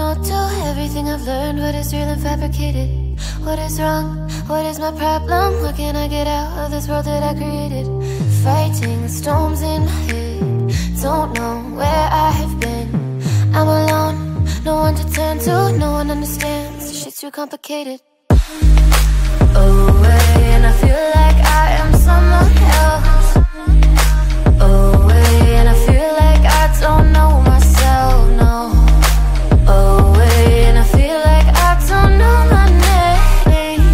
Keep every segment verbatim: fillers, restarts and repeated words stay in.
no to everything I've learned. What is real and fabricated? What is wrong? What is my problem? What can I get out of this world that I created? Fighting the storms in my head. Don't know where I have been. I'm alone, no one to turn to. No one understands, this shit's too complicated. Away, and I feel like I am someone else. Away, and I feel like I don't know myself, no. Away, and I feel like I don't know my name.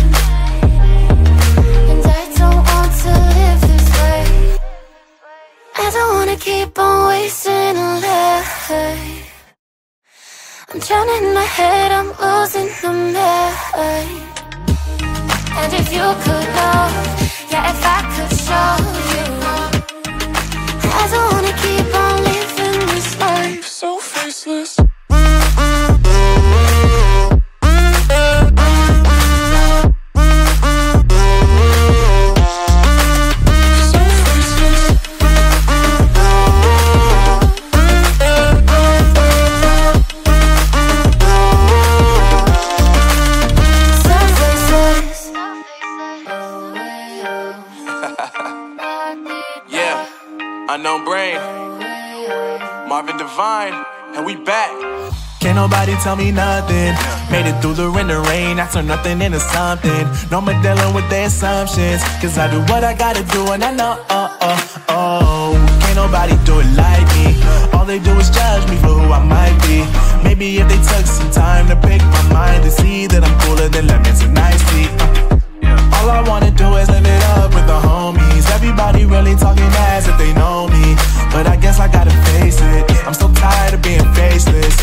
And I don't want to live this way. I don't wanna keep on wasting a life. I'm drowning in my head, I'm losing the mind. And if you could know, yeah, if I could show you, I don't wanna keep on living this life so faceless. Unknown Brain, Marvin Divine, and we back. Can't nobody tell me nothing. Made it through the rain, the rain. I turn nothing into something. No more dealing with their assumptions, cause I do what I gotta do and I know, oh, oh, oh. Can't nobody do it like me. All they do is judge me for who I might be. Maybe if they took some time to pick my mind, to see that I'm cooler than lemons and iced tea. uh. All I wanna do is live it up with the homies. Everybody really talking as if they know me, but I guess I gotta face it. I'm so tired of being faceless.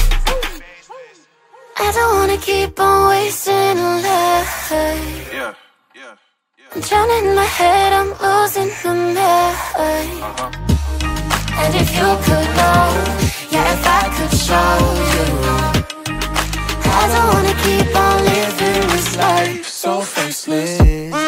I don't wanna keep on wasting a life. Yeah, yeah, yeah. I'm drowning in my head, I'm losing the mind. Uh-huh. And if you could know, yeah, if I could show you, I don't wanna keep on living this life so faceless.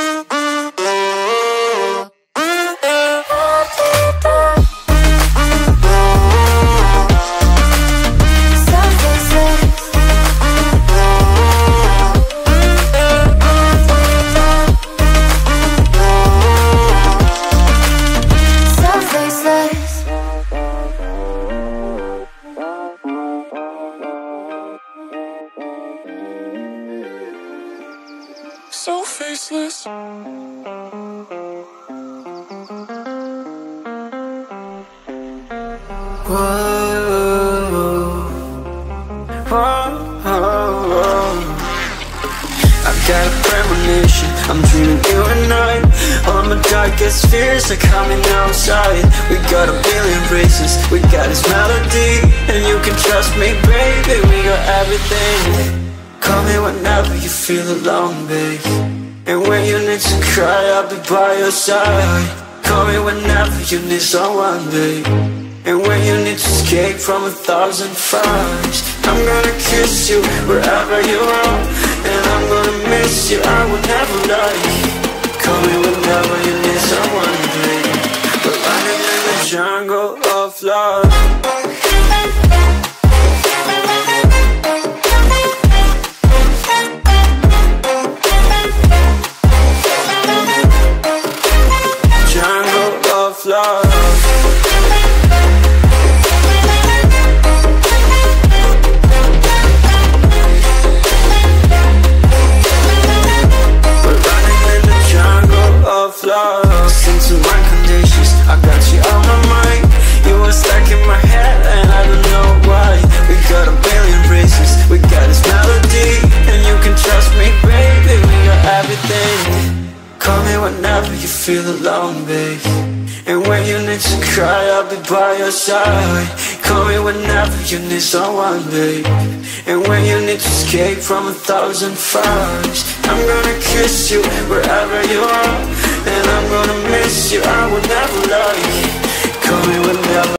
So faceless. I've got a premonition, I'm dreaming you and I. All my darkest fears are coming outside. We got a billion races, we got this melody, and you can trust me, baby, we got everything. Call me whenever you feel alone, babe. And when you need to cry, I'll be by your side. Call me whenever you need someone, babe. And when you need to escape from a thousand fires, I'm gonna kiss you wherever you are, and I'm gonna miss you, I will never lie. Call me whenever you need someone, babe. We're running in the jungle of love. Love. We're running in the jungle of love. Listen to my conditions, I got you on my mind. You were stuck in my head and I don't know why. We got a billion races, we got this melody, and you can trust me, baby, we got everything. Call me whenever you feel alone, babe. And when you need to cry, I'll be by your side. Call me whenever you need someone, babe. And when you need to escape from a thousand fires, I'm gonna kiss you wherever you are,